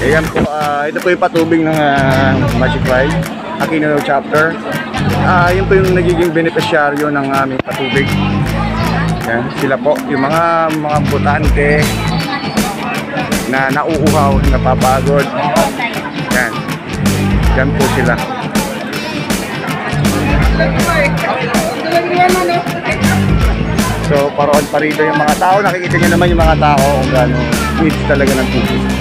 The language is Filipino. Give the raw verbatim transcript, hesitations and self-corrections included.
Ayan po, uh, ito po yung patubig ng uh, Magic Ride, Aquino chapter. Uh, yun po yung nagiging beneficiaryo ng aming patubig. Yan, sila po, yung mga mga botante na nauuhaw, napapagod. Yan, yan po sila. So, paroon pa rito yung mga tao. Nakikita nyo naman yung mga tao kung gaano needs talaga ng tubig.